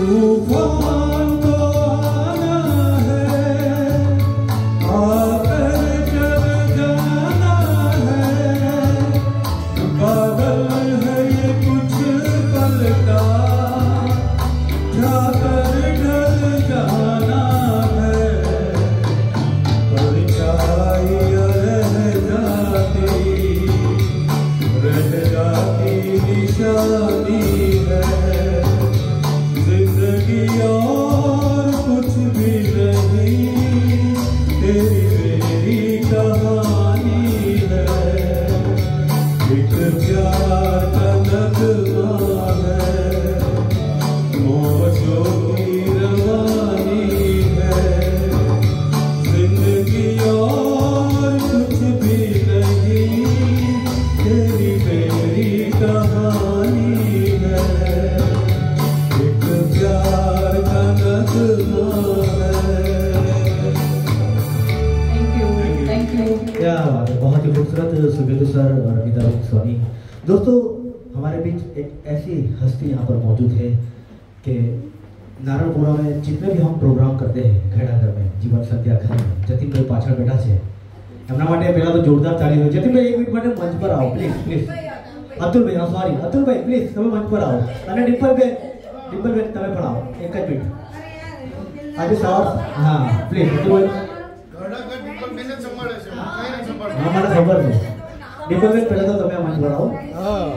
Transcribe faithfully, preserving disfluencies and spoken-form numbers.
तूफान तो आना है, आकर चल जाना है, बादल है ये कुछ पल का, जाकर ढल जाना है, परछाई रह जाती, रह जाती निशानी है, जिंदगी और कुछ भी नहीं, तेरी मेरी कहानी है, एक प्यार का नगमा है, मौजों की रवानी है, जिंदगी और कुछ भी नहीं, तेरी मेरी कहानी है, एक प्यार का नगमा है। Thank you, thank you. क्या बात है, बहुत ही खूबसूरत सुबेदु सर और अमिता स्वामी। दोस्तों, हमारे बीच एक ऐसी हस्ती यहाँ पर मौजूद है कि नारायणपुरा में जितने भी हम प्रोग्राम करते हैं घेड़ाघर में, जीवन संध्या घर में, जतिन भाई पाछળ બેઠા છે, એમના માટે પહેલા તો જોરદાર તાળી હોય। જતિન ભાઈ એક મિનિટ માટે મંચ પર આવો પ્લીઝ, પ્લીઝ। અતુલ ભાઈ, હા સોરી, અતુલ ભાઈ પ્લીઝ તમે મંચ પર આવો, અને ડિમ્પલ બેન, ડિમ્પલ બેન તમે પણ આવો, એક જ મિનિટ। આજે સવાર, હા પ્લીઝ અતુલ ભાઈ, હા મને ખબર છે। ડિમ્પલ બેન પહેલા તો તમે મંચ પર આવો।